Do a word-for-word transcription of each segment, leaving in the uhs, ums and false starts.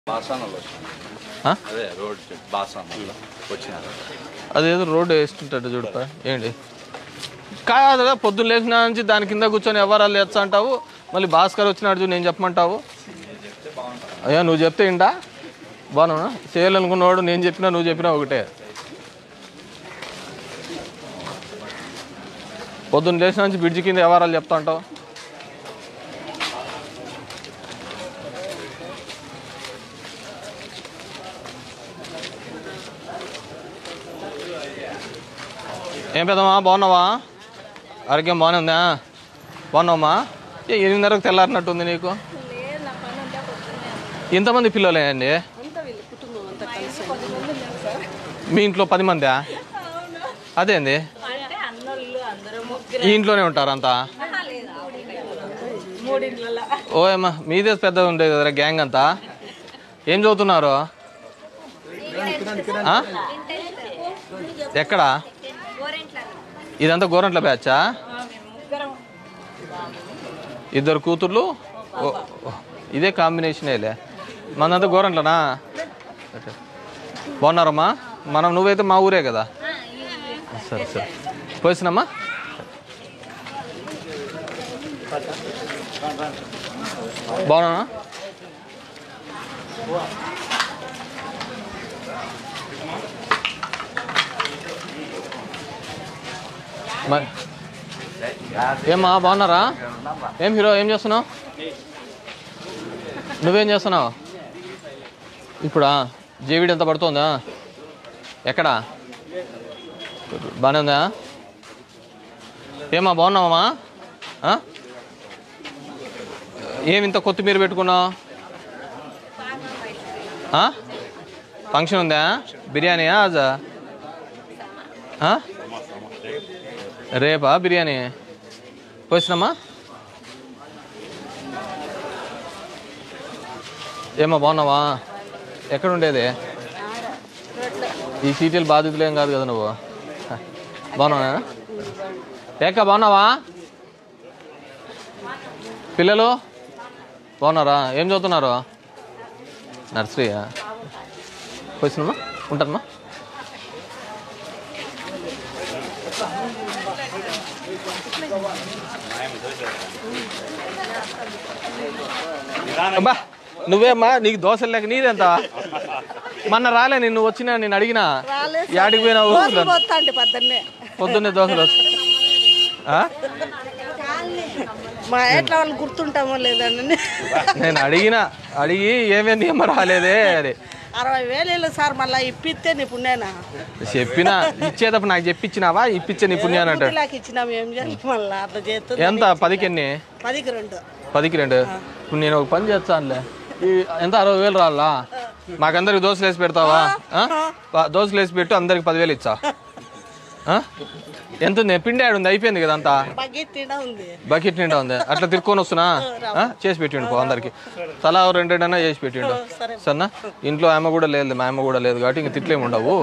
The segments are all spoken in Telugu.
అదే రోడ్ బాసానలో వచ్చినారు అదేదో రోడ్డు వేస్తుంటాడు చూడప ఏంటి కాదు పొద్దున్న లేచిన నుంచి దాని కింద కూర్చొని ఎవరాలు లేచా అంటావు మళ్ళీ భాస్కర్ వచ్చినాడు చూడు నేను చెప్పమంటావు అయ్యా నువ్వు చెప్తే ఇంటా బాగున్నా చేయాలనుకున్నవాడు నేను చెప్పినా నువ్వు చెప్పినా ఒకటే పొద్దున్న లేచిన నుంచి బ్రిడ్జి కింద ఎవరాలు చెప్తా అంటావు ఏం పెద్దమ్మా బాగున్నావా ఆరోగ్యం బాగానే ఉందా బాగున్నావమ్మా ఎనిమిదిన్నరకు తెల్లారినట్టుంది నీకు ఎంతమంది పిల్లలే అండి మీ ఇంట్లో పది మందా అదేంది ఈ ఇంట్లోనే ఉంటారు అంతా ఓ ఏమ్మా మీదే పెద్దగా ఉండేది కదా గ్యాంగ్ అంతా ఏం చదువుతున్నారు ఎక్కడా ఇదంతా గోరంట్ల బ్యాచా ఇద్దరు కూతుర్లు ఇదే కాంబినేషనేలే మనంతా గోరంట్లనా బాగున్నారమ్మా మనం నువ్వైతే మా ఊరే కదా సరే సరే పోయిసినమ్మా బాగున్నా మరి ఏమ్మా బాగున్నారా ఏం హీరో ఏం చేస్తున్నావు నువ్వేం చేస్తున్నావు ఇప్పుడా జేవిడి ఎంత పడుతుందా ఎక్కడా బాగానే ఉందా ఏమా బాగున్నావమ్మా ఏమి ఇంత కొత్తిమీర పెట్టుకున్నావు ఫంక్షన్ ఉందా బిర్యానీయా అజా రేపా బిర్యానీ పోసినమ్మా ఏమా బాగున్నావా ఎక్కడ ఉండేది ఈ సీరియల్ బాధితులు ఏం కాదు కదా నువ్వు బాగున్నావా ఏక బాగున్నావా పిల్లలు బాగున్నారా ఏం చదువుతున్నారు నర్సరీయా పోసినమ్మా ఉంటానమ్మా అబ్బా నువ్వేమ్మా నీకు దోశలు లేక నీదెంత మొన్న రాలే నిన్ను వచ్చినా నేను అడిగినా యాడికి పోయినావు పొద్దున్నే దోశలు వచ్చి మా ఎట్లా వాళ్ళు గుర్తుంటామో లేదండి నేను అడిగినా అడిగి ఏమేమి ఏమో రాలేదే అది అరవై వేలు సార్ మళ్ళీ ఇప్పిస్తే నీ పుణ్యానా చెప్పినా ఇచ్చేటప్పుడు నాకు చెప్పించినావా ఇప్పించే నీ పుణ్యానంట ఇచ్చినాము ఏం చేయాలి మళ్ళీ అట్లా చేస్తుంది ఎంత పదికి ఎన్ని పదికి రెండు పదికి రెండు ఇప్పుడు నేను ఒక పని చేస్తానులే ఎంత అరవై వేలు రాలా మాకందరికి దోశలు వేసి పెడతావా దోశలు వేసి పెట్టు అందరికి పదివేలు ఇచ్చా ఎంత ఉంది పిండి ఆడు ఉంది అయిపోయింది కదా అంతా బకెట్ నిండా ఉంది అట్లా తిరుక్కొని వస్తున్నా చేసి పెట్టిండు పో అందరికి తలా రెండు రెండన్నా చేసి పెట్టిండు సరేనా ఇంట్లో ఆమె కూడా లేదు మా అమ్మ కూడా లేదు కాబట్టి ఇంక తిట్లేమి ఉండవు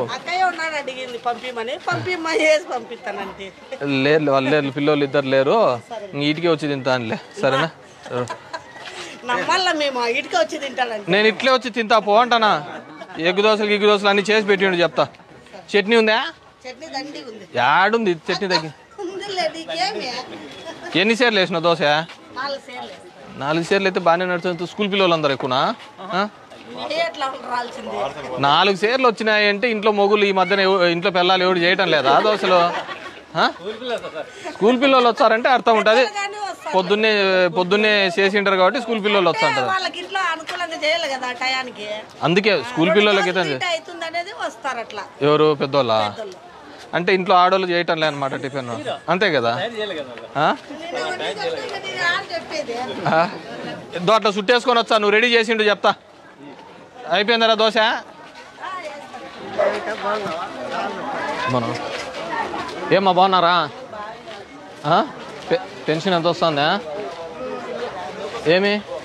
లేదు వాళ్ళు లేరు పిల్లలు ఇద్దరు లేరు ఇంటికే వచ్చి తింటానులే సరేనా నేను ఇట్లే వచ్చి తింటా పో అంటానా ఎగ్గు దోశలు గిగ్గు దోశలు అన్ని చేసి పెట్టిండు చెప్తా చట్నీ ఉందా యాడుంది చట్నీ దగ్గర ఎన్ని సేర్లు వేసిన దోశ నాలుగు సేర్లు అయితే బాగానే నడుస్తుంది స్కూల్ పిల్లలు అందరు ఎక్కువనా నాలుగు సేర్లు వచ్చినాయి అంటే ఇంట్లో మొగులు ఈ మధ్యన ఇంట్లో పిల్లలు ఎవరు చేయటం లేదా దోశలు స్కూల్ పిల్లలు వచ్చారంటే అర్థం ఉంటుంది పొద్దున్నే పొద్దున్నే చేసింటారు కాబట్టి స్కూల్ పిల్లలు వస్తుంటారు అందుకే స్కూల్ పిల్లలకి ఎవరు పెద్దోళ్ళ అంటే ఇంట్లో ఆడోళ్ళు చేయటం లే అనమాట టిఫిన్ అంతే కదా అట్లా చుట్టేసుకొని వచ్చా నువ్వు రెడీ చేసిండు చెప్తా అయిపోయిందరా దోశ మనం ఏమ్మా బాగున్నారా పెన్షన్ ఎంత వస్తుందా ఏమి